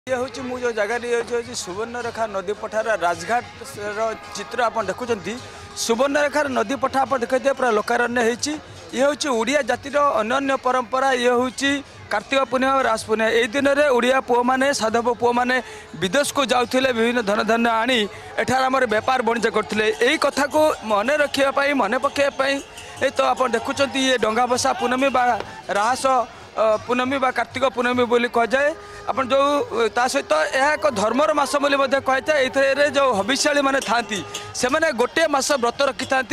ये हूँ मु जो जगह ये सुवर्णरेखा नदी पठार राजघाट चित्र आप देखुं सुवर्णरेखा नदी पठा आप देखते पूरा लोकारण्य होती ये हूँ ओडिया जातिर अन्य परंपरा ये हूँ कार्तिक पूर्णिमा और रास पूर्णिमा यही दिन में ओडिया पुओ मैंने साधव पुओ मैंने विदेश को जाते विभिन्न धन धान्य आनी एठार आम बेपार वाणिज्य करते यही कथा को मन रखापी मन पकड़ाई तो आप देखुं ये डंगा भसा पूर्णमी राहस पूर्णमी कार्तिक पूर्णमी बोली कहुए आप जो ता सहित यह एक धर्मर मास बोली कही था जो हविष्याली मैंने था से गोटे मास व्रत रखी था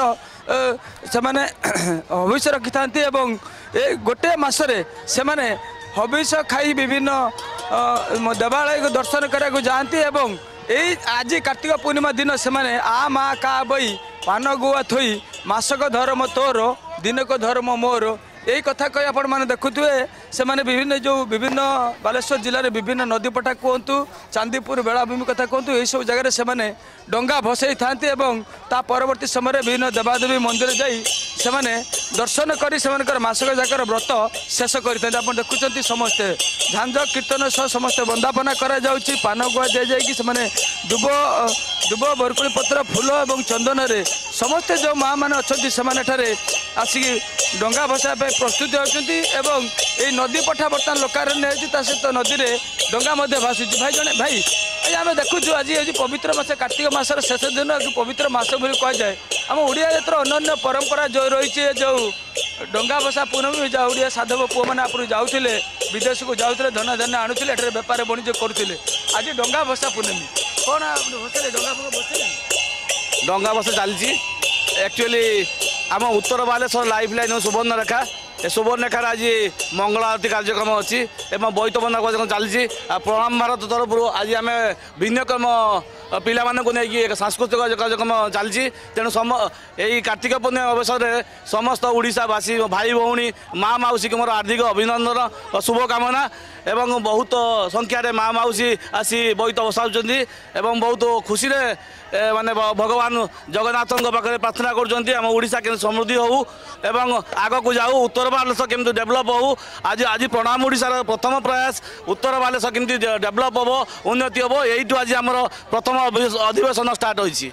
से हविष्य रखी था गोटे मसरे से हविष्य खाई विभिन्न देवालय को दर्शन करने जाती यही आज कार्तिक पूर्णिमा दिन से आ माँ का बई पान गुआ थोई मासक धर्म तोर दिनक धर्म मोर यही कथा कही आपण मैंने देखुए से विभिन्न जो विभिन्न बालेश्वर जिले में विभिन्न नदी पटा कहतु चांदीपुर बेलाभूमि कथा कहतु यही सब जगह से डंगा भसई था परवर्ती समय विभिन्न देवादेवी मंदिर जाई से दर्शन कर मासक जाकर व्रत शेष करते देखुं समस्ते झांझ कीर्तन सह समस्त वंदापना करा पान गुआ दि जाए दुब दुब बरकुड़ी पत्र फूल और चंदन रे समस्ते जो माँ मैंने अच्छा आसिक डंगा भसा प्रस्तुत होती यही नदी पठा बर्तमान लोकारण्य सहित नदी में डंगा भाषु भाई जड़े भाई आम देखु आज हूँ पवित्र मास कार्तिक मासर शेष दिन पवित्र मास बोली कहुए आम ओडिया जातर अन्य परंपरा जो रही जो डंगा भसा पूर्णमी ओडिया साधव पुओ मैंने आप जाते विदेश को जाते धन धान्य आणुले एठार बेपार वाणिज्य करुले आज डंगा भसा पूर्णमी कौन भसले डंगा भसा चलती एक्चुअली आम उत्तर बालेश्वर लाइफ लाइन सुवर्णरेखा सुवर्णरेखार आज मंगल आरती कार्यक्रम अच्छी बोईत बंदा कार्यक्रम चलती प्रणाम भारत तरफ आज आम भिन्नक्रम पिला को लेकिन सांस्कृतिक कार्यक्रम चलती तेणु यही कार्तिक पूर्णिमा अवसर में समस्त ओडिशावासी भाई भौणी माँ मौसी मोर हार्दिक अभिनंदन शुभकामना एवं बहुत संख्यार माँ मौसी आसी बोईत बसाऊँच बहुत खुशी माने भगवान जगन्नाथ पाखे प्रार्थना करोडिशा के समृद्धि हो एवं आग को जाऊ उत्तर बालेश्वर केमती डेभलप हो आज आज प्रणाम ओडिशार प्रथम प्रयास उत्तर बालेश्वर केमती डेभलप हम उन्नति हम यही आज आम प्रथम अधिवेशन स्टार्ट होती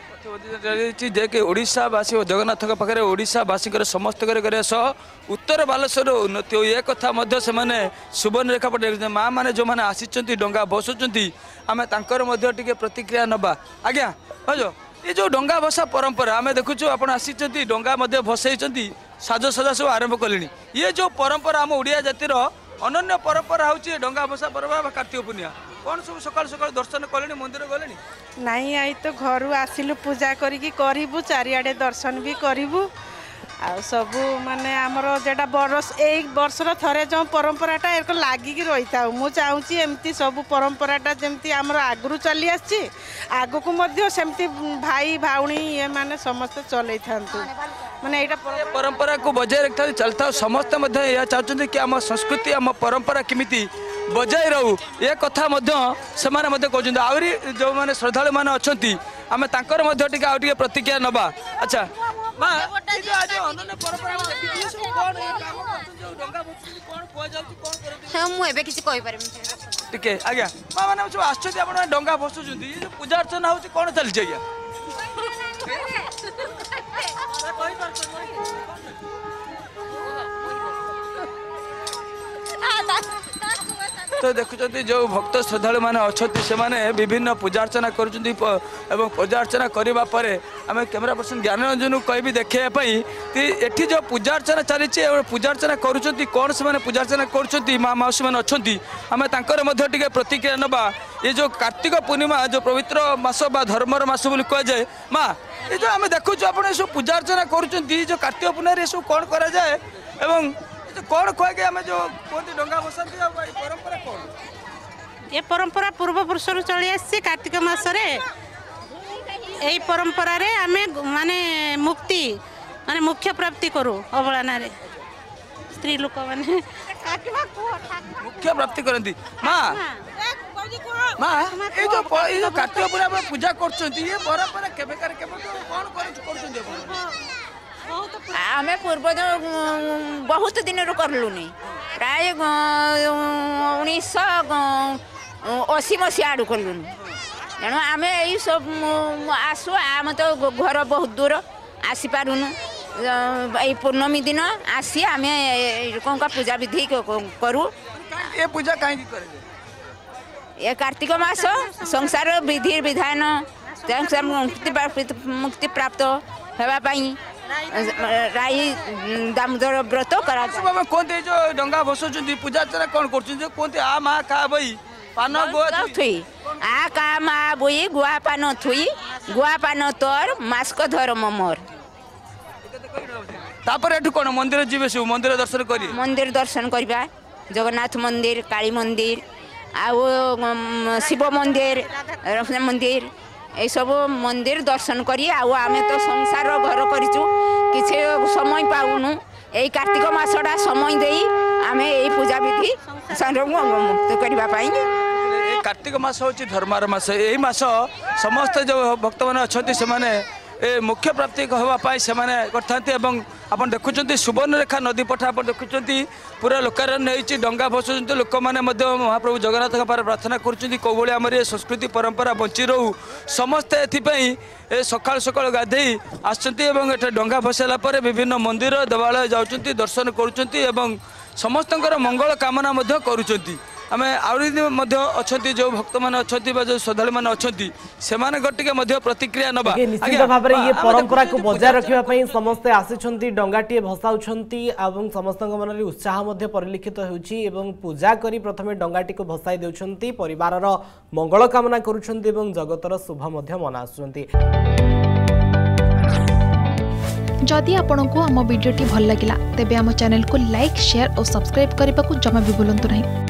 जे कि ओडिशावासी और जगन्नाथ पाखे ओडिशावासी समस्त उत्तर बालेश्वर उन्नति हो ये कथा से सुवर्णरेखा पटे माँ मैंने जो मैंने आसी डंगा भसुँच आम टे प्रतिक्रिया नवा आज्ञा भाज ये जो डंगा भसा परंपरा आम देखुचु आप आसी डंगा भसई साज सजा सब आरंभ कले ये जो परंपरा आम ओडिया जातिर अनन्य परंपरा हूँ डंगा भसा पर्व कार्तिक पूर्णिमा कौन सब सकाल सकाल दर्शन कले मंदिर गले नहीं आई तो घर आसिलु पूजा करूँ चारिआडे दर्शन भी करूँ आ सबू माने आमर जेटा बरस एक वर्षर थरे जो परंपराटा एक लागिक रही था मु चाहूँगी एमती सब परंपराटा जमती आमर आगु चली आसी आग को सेमती भाई भाउणी ये माने समस्त चलई था माने यहाँ परंपरा को बजाय रखता चलता समस्ते यह चाहते कि आम संस्कृति आम परंपरा केमिति बजाय रहू ये कथा से कहते आहरी जो मैंने श्रद्धालु मैंने अच्छा आम टे प्रतिक्रिया नवा अच्छा टिके आज्ञा माँ मैंने सब आस डंगा भसुँच पूजा अर्चना हो कौन चलती आज्ञा तो देखुं जो भक्त श्रद्धालु मैंने अच्छा से विभिन्न पूजा अर्चना कर पूजा अर्चना करने आम कैमेरा पर्सन ज्ञानरंजन कह देखापी जो पूजा अर्चना चली पूजा अर्चना करुँच कौन से पूजा अर्चना कर माँ मौसी मैंने अच्छा आम टे प्रतिक्रिया नवा ये जो कार्तिक पूर्णिमा जो पवित्र मास धर्मर मास बोली कहुए माँ ये जो आम देखुँ आप सब पूजा अर्चना कर कार्तिक पूर्णिमा ये सब कौन करा जाए एवं कौन कहे आम जो कहते डंगा भसाती परंपरा कौन ये परंपरा पूर्व पुरुष चली आसी कार्तिक मासरे यही परंपरा रे आमे माने मुक्ति माने मुख्य प्राप्ति करू अवलाना रे स्त्री लोक माने मुख्य प्राप्ति करती माँ माँ ये जो कार्तिक पूर्णिमा पूजा कर परंपरा कौन आमे पूर्व बहुत दिन रू करलुनी प्राय 1900 80 मसीहा आड़ू कलुन तेणु आम यही सब आसु आम तो घर बहुत दूर आसी पारुनु ये पूर्णमी दिन आसी आम कौन का पूजा विधि करूँ ये पूजा कहीं करे ये कार्तिक मास संसार विधि विधान मुक्ति प्राप्त होगापाई राई दामोदर व्रत करा कहते जो डंगा भसौଛନ୍ତି पूजा अर्चना कौन करछन कहते आ मा का बई पान गुआ थुई आ का मा बुई गुआ पान थुई गुआ पान तोर मास्क धर मोर तापर एठु कोन मंदिर जीवे सब मंदिर दर्शन करी मंदिर दर्शन करबा जगन्नाथ मंदिर काली मंदिर आउ शिव मंदिर रत्न मंदिर ये सब मंदिर दर्शन करी आम तो संसार घर करूँ किसी समय पाऊनु यही कार्तिक मासटा समय दे आम यही पूजा विधि मुक्त करने कार्तिक मास हूँ धर्मार मास यही मास समस्त जो भक्त मैंने अच्छा से मुख्य प्राप्ति होगापाई से आप देखुं सुवर्णरेखा नदी पठा आप देखुं पूरा लोकारण्य होती डंगा भसुँच लोक मैंने महाप्रभु जगन्नाथ प्रार्थना करोली आम ये संस्कृति परंपरा बंची रू समस्ते ए सकाल सकाल गाधे आसुँच डंगा भसाला विभिन्न मंदिर देवालय जाऊँच दर्शन करुँच समस्त मंगल कामना करुँच आम अच्छा जो भक्त मैंने अच्छा जो श्रद्धालु मैंने अच्छा से प्रतिक्रिया नवा निश्चित भाव में ये परंपरा को बजाय रखापी समस्ते आसी डंगाटे भसाउछंती एवं समस्त मन में उत्साह परिलक्षित होउछि पूजा करी प्रथमे डंगाटी को भसाई देउछंती परिवार मंगल कामना करुछंती जगतर शुभ मना आसुछंती। जदि आपंक आम भिडी भल लगा तेब आम चैनल को लाइक शेयर और सब्सक्राइब करने को जमा भी भूलु नहीं।